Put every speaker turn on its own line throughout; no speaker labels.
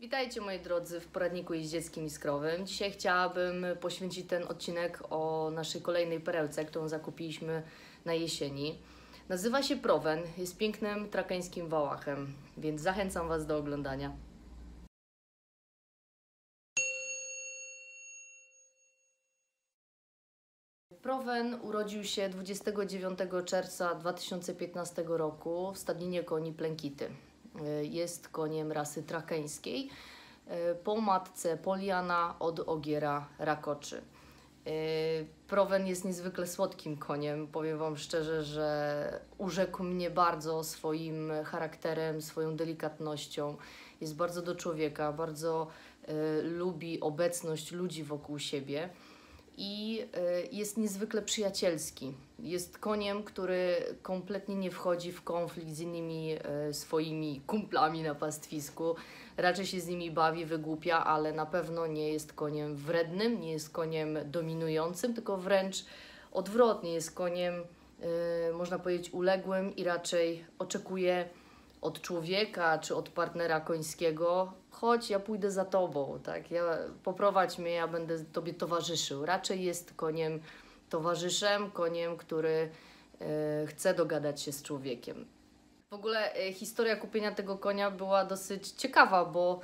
Witajcie moi drodzy w poradniku jeździeckim i skrowym. Dzisiaj chciałabym poświęcić ten odcinek o naszej kolejnej perełce, którą zakupiliśmy na jesieni. Nazywa się Proven, jest pięknym trakeńskim wałachem, więc zachęcam Was do oglądania. Proven urodził się 29 czerwca 2015 roku w stadninie koni Plękity. Jest koniem rasy trakeńskiej, po matce Poliana od ogiera Rakoczy. Proven jest niezwykle słodkim koniem. Powiem Wam szczerze, że urzekł mnie bardzo swoim charakterem, swoją delikatnością. Jest bardzo do człowieka, bardzo lubi obecność ludzi wokół siebie i jest niezwykle przyjacielski. Jest koniem, który kompletnie nie wchodzi w konflikt z innymi swoimi kumplami na pastwisku. Raczej się z nimi bawi, wygłupia, ale na pewno nie jest koniem wrednym, nie jest koniem dominującym, tylko wręcz odwrotnie, jest koniem, można powiedzieć, uległym i raczej oczekuje od człowieka czy od partnera końskiego: chodź, ja pójdę za tobą, tak? Poprowadź mnie, ja będę tobie towarzyszył. Raczej jest koniem towarzyszem, koniem, który chce dogadać się z człowiekiem. W ogóle historia kupienia tego konia była dosyć ciekawa, bo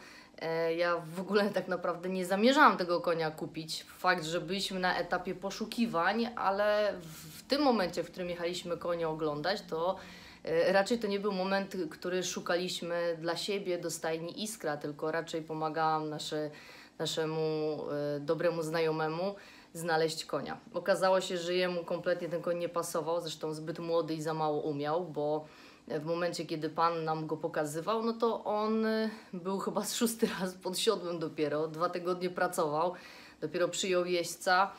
ja w ogóle tak naprawdę nie zamierzałam tego konia kupić. Fakt, że byliśmy na etapie poszukiwań, ale w tym momencie, w którym jechaliśmy konia oglądać, to raczej to nie był moment, który szukaliśmy dla siebie do stajni Iskra, tylko raczej pomagałam naszemu dobremu znajomemu znaleźć konia. Okazało się, że jemu kompletnie ten koń nie pasował, zresztą zbyt młody i za mało umiał, bo w momencie, kiedy pan nam go pokazywał, no to on był chyba z 6. raz pod siodłem dopiero, 2 tygodnie pracował, dopiero przyjął jeźdźca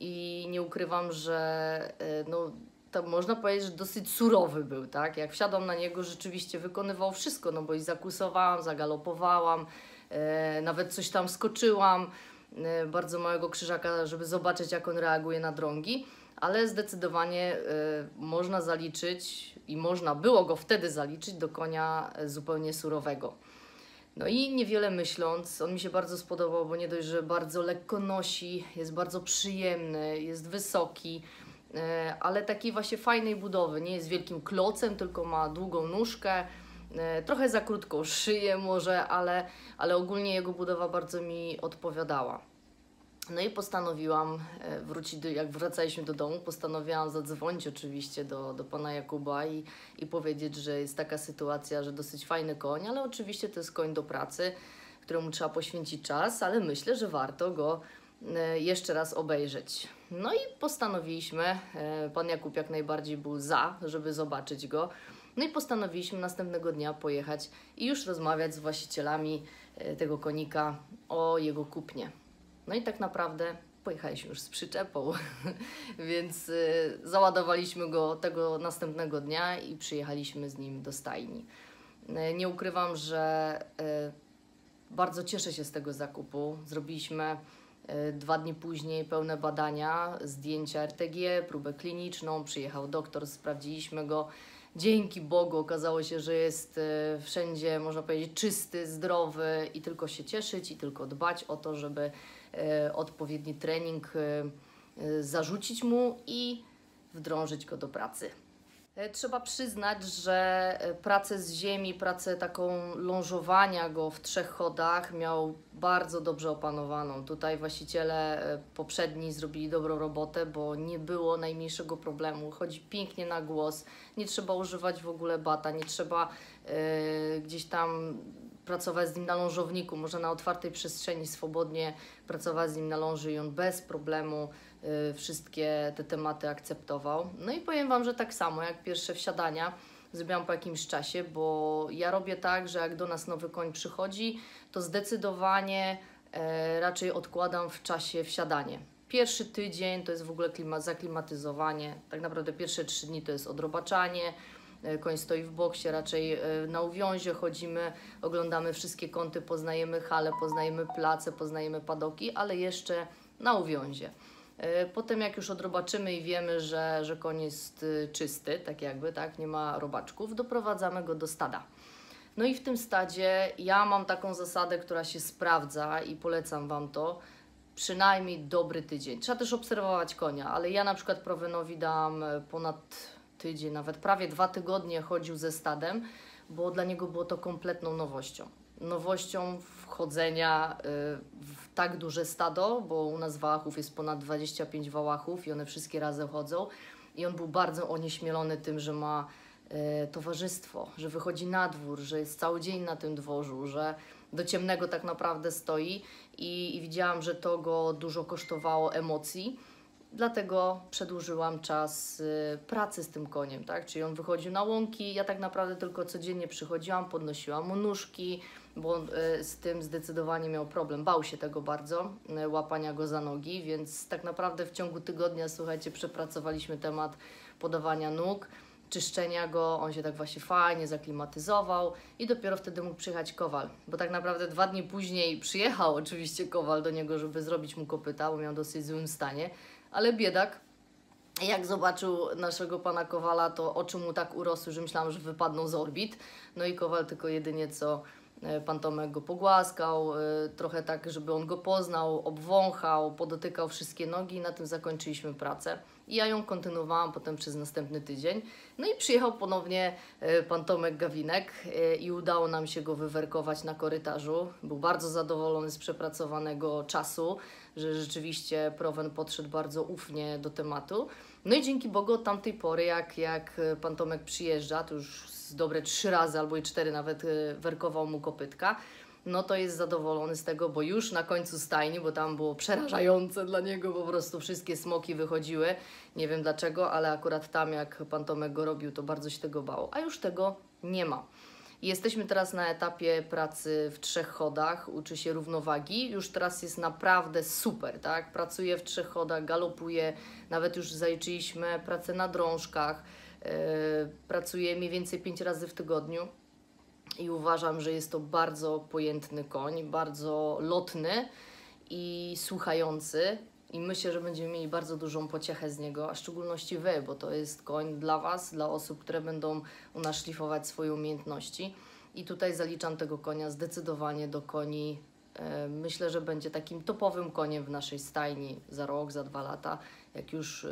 i nie ukrywam, że no, to można powiedzieć, że dosyć surowy był, tak? Jak wsiadłam na niego, rzeczywiście wykonywał wszystko, no bo i zakusowałam, zagalopowałam, nawet coś tam skoczyłam, bardzo małego krzyżaka, żeby zobaczyć, jak on reaguje na drągi, ale zdecydowanie można zaliczyć i można było go wtedy zaliczyć do konia zupełnie surowego. No i niewiele myśląc, on mi się bardzo spodobał, bo nie dość, że bardzo lekko nosi, jest bardzo przyjemny, jest wysoki, ale takiej właśnie fajnej budowy, nie jest wielkim klocem, tylko ma długą nóżkę, trochę za krótką szyję może, ale ogólnie jego budowa bardzo mi odpowiadała. No i postanowiłam jak wracaliśmy do domu, postanowiłam zadzwonić oczywiście do pana Jakuba i powiedzieć, że jest taka sytuacja, że dosyć fajny koń, ale oczywiście to jest koń do pracy, któremu trzeba poświęcić czas, ale myślę, że warto go jeszcze raz obejrzeć. No i postanowiliśmy, pan Jakub jak najbardziej był za, żeby zobaczyć go, no i postanowiliśmy następnego dnia pojechać i już rozmawiać z właścicielami tego konika o jego kupnie. No i tak naprawdę pojechaliśmy już z przyczepą, więc załadowaliśmy go tego następnego dnia i przyjechaliśmy z nim do stajni. Nie ukrywam, że bardzo cieszę się z tego zakupu. Zrobiliśmy 2 dni później pełne badania, zdjęcia RTG, próbę kliniczną, przyjechał doktor, sprawdziliśmy go. Dzięki Bogu okazało się, że jest wszędzie, można powiedzieć, czysty, zdrowy i tylko się cieszyć i tylko dbać o to, żeby odpowiedni trening zarzucić mu i wdrążyć go do pracy. Trzeba przyznać, że pracę z ziemi, pracę taką lążowania go w 3 chodach miał bardzo dobrze opanowaną. Tutaj właściciele poprzedni zrobili dobrą robotę, bo nie było najmniejszego problemu. Chodzi pięknie na głos, nie trzeba używać w ogóle bata, nie trzeba gdzieś tam pracować z nim na lążowniku. Można na otwartej przestrzeni swobodnie pracować z nim na ląży i on bez problemu wszystkie te tematy akceptował. No i powiem Wam, że tak samo jak pierwsze wsiadania zrobiłam po jakimś czasie, bo ja robię tak, że jak do nas nowy koń przychodzi, to zdecydowanie raczej odkładam w czasie wsiadanie. Pierwszy tydzień to jest w ogóle zaklimatyzowanie, tak naprawdę pierwsze 3 dni to jest odrobaczanie, koń stoi w boksie, raczej na uwiązie chodzimy, oglądamy wszystkie kąty, poznajemy hale, poznajemy place, poznajemy padoki, ale jeszcze na uwiązie. Potem jak już odrobaczymy i wiemy, że koń jest czysty, tak jakby, tak, nie ma robaczków, doprowadzamy go do stada. No i w tym stadzie ja mam taką zasadę, która się sprawdza i polecam Wam to, przynajmniej dobry tydzień. Trzeba też obserwować konia, ale ja na przykład Provenowi dam ponad tydzień, nawet prawie 2 tygodnie chodził ze stadem, bo dla niego było to kompletną nowością. Nowością wchodzenia w tak duże stado, bo u nas Wałachów jest ponad 25 Wałachów i one wszystkie razem chodzą. I on był bardzo onieśmielony tym, że ma towarzystwo, że wychodzi na dwór, że jest cały dzień na tym dworzu, że do ciemnego tak naprawdę stoi i widziałam, że to go dużo kosztowało emocji. Dlatego przedłużyłam czas pracy z tym koniem, tak? Czyli on wychodził na łąki, ja tak naprawdę tylko codziennie przychodziłam, podnosiłam mu nóżki, bo on z tym zdecydowanie miał problem. Bał się tego bardzo, łapania go za nogi, więc tak naprawdę w ciągu tygodnia, słuchajcie, przepracowaliśmy temat podawania nóg, czyszczenia go, on się tak właśnie fajnie zaklimatyzował i dopiero wtedy mógł przyjechać kowal, bo tak naprawdę 2 dni później przyjechał oczywiście kowal do niego, żeby zrobić mu kopyta, bo miał dosyć złym stanie, ale biedak, jak zobaczył naszego pana kowala, to oczy mu tak urosły, że myślałam, że wypadną z orbit, no i kowal tylko jedynie co pan Tomek go pogłaskał, trochę tak, żeby on go poznał, obwąchał, podotykał wszystkie nogi i na tym zakończyliśmy pracę. I ja ją kontynuowałam potem przez następny tydzień. No i przyjechał ponownie pan Tomek Gawinek i udało nam się go wywerkować na korytarzu. Był bardzo zadowolony z przepracowanego czasu, że rzeczywiście Proven podszedł bardzo ufnie do tematu. No i dzięki Bogu od tamtej pory, jak pan Tomek przyjeżdża, to już z dobre 3 razy albo i 4 nawet werkował mu kopytka, no to jest zadowolony z tego, bo już na końcu stajni, bo tam było przerażające dla niego, po prostu wszystkie smoki wychodziły, nie wiem dlaczego, ale akurat tam jak pan Tomek go robił, to bardzo się tego bał, a już tego nie ma. Jesteśmy teraz na etapie pracy w 3 chodach, uczy się równowagi, już teraz jest naprawdę super, tak? Pracuje w 3 chodach, galopuje, nawet już zaliczyliśmy pracę na drążkach, pracuje mniej więcej 5 razy w tygodniu i uważam, że jest to bardzo pojętny koń, bardzo lotny i słuchający. I myślę, że będziemy mieli bardzo dużą pociechę z niego, a w szczególności Wy, bo to jest koń dla Was, dla osób, które będą u nas szlifować swoje umiejętności. I tutaj zaliczam tego konia zdecydowanie do koni. Myślę, że będzie takim topowym koniem w naszej stajni za rok, za 2 lata, jak już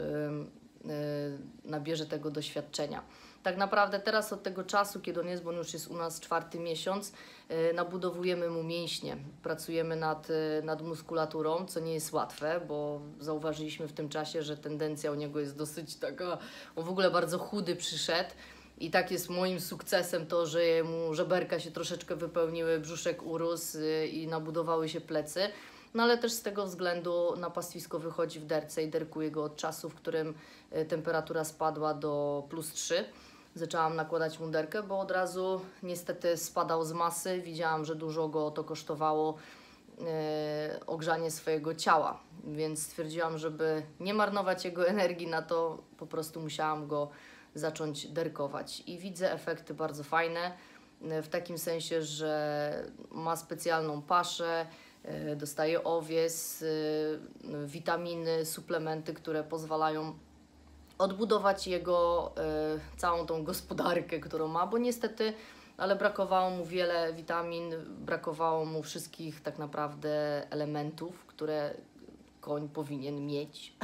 nabierze tego doświadczenia. Tak naprawdę teraz od tego czasu, kiedy on jest, bo on już jest u nas 4. miesiąc, nabudowujemy mu mięśnie. Pracujemy nad muskulaturą, co nie jest łatwe, bo zauważyliśmy w tym czasie, że tendencja u niego jest dosyć taka, on w ogóle bardzo chudy przyszedł. I tak jest moim sukcesem to, że mu żeberka się troszeczkę wypełniły, brzuszek urósł i nabudowały się plecy. No ale też z tego względu na pastwisko wychodzi w derce i derkuje go od czasu, w którym temperatura spadła do +3. Zaczęłam nakładać mu derkę, bo od razu niestety spadał z masy. Widziałam, że dużo go to kosztowało ogrzanie swojego ciała, więc stwierdziłam, żeby nie marnować jego energii na to, po prostu musiałam go zacząć derkować. I widzę efekty bardzo fajne, w takim sensie, że ma specjalną paszę, dostaje owies, witaminy, suplementy, które pozwalają odbudować jego całą tą gospodarkę, którą ma, bo niestety, ale brakowało mu wiele witamin, brakowało mu wszystkich tak naprawdę elementów, które koń powinien mieć,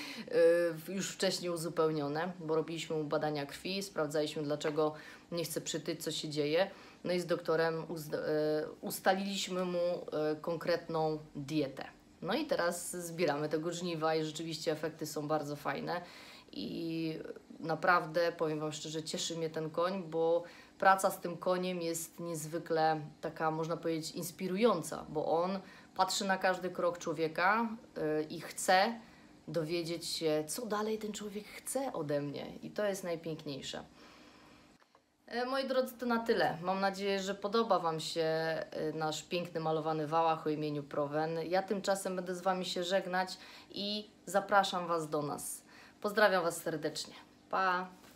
już wcześniej uzupełnione, bo robiliśmy mu badania krwi, sprawdzaliśmy, dlaczego nie chce przytyć, co się dzieje. No i z doktorem ustaliliśmy mu konkretną dietę. No i teraz zbieramy tego żniwa i rzeczywiście efekty są bardzo fajne i naprawdę, powiem Wam szczerze, cieszy mnie ten koń, bo praca z tym koniem jest niezwykle taka, można powiedzieć, inspirująca, bo on patrzy na każdy krok człowieka i chce dowiedzieć się, co dalej ten człowiek chce ode mnie. I to jest najpiękniejsze. Moi drodzy, to na tyle. Mam nadzieję, że podoba Wam się nasz piękny malowany Wałach o imieniu Proven. Ja tymczasem będę z Wami się żegnać i zapraszam Was do nas. Pozdrawiam Was serdecznie. Pa!